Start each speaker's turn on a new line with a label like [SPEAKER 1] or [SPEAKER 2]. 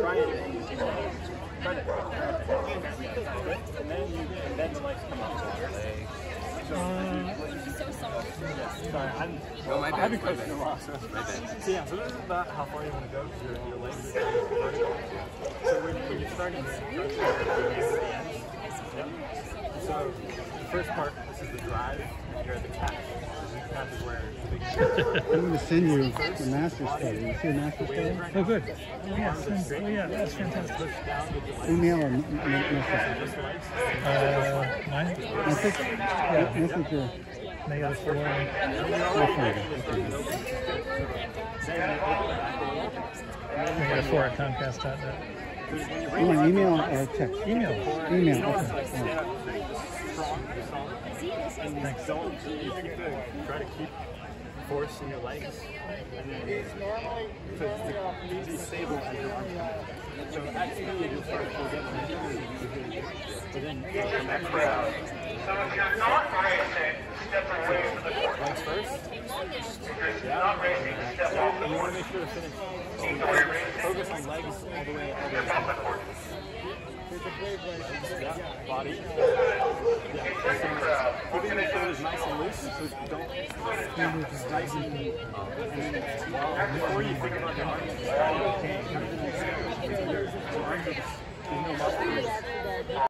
[SPEAKER 1] try it. Try it. And then the legs come up to your legs.
[SPEAKER 2] So sorry.
[SPEAKER 1] Sorry, I've been coaching a lot. So yeah, so this is about how far you want to go because your legs are vertical. So when you're starting to stretch the end. So the first part, this is the drive, and you're at the catch. The catch is where the big
[SPEAKER 3] I'm going to send you the master study. You see the master study?
[SPEAKER 4] Oh, good. Yeah, that's fantastic.
[SPEAKER 3] Email or message?
[SPEAKER 4] Mine?
[SPEAKER 3] Message?
[SPEAKER 4] Yeah.
[SPEAKER 3] Messenger.
[SPEAKER 4] -4. -4 at Comcast.net.
[SPEAKER 3] You want email or text?
[SPEAKER 4] Email.
[SPEAKER 3] Email, okay.
[SPEAKER 1] Thanks. Don't try to keep force in your legs, and then be stable as your arms come. So at speed, you'll start to get more but then come back around.
[SPEAKER 5] So if you're not racing, step away from the court.
[SPEAKER 1] Legs first.
[SPEAKER 5] If you're not racing, step off the
[SPEAKER 1] You want
[SPEAKER 5] court.
[SPEAKER 1] to make sure to finish. Focus on legs all the way up.
[SPEAKER 5] Step off the court.
[SPEAKER 1] Yeah, body. Yeah. Keeping the shoulders nice and loose, so don't nice and before you think about the arms, your arms are, there's no muscle.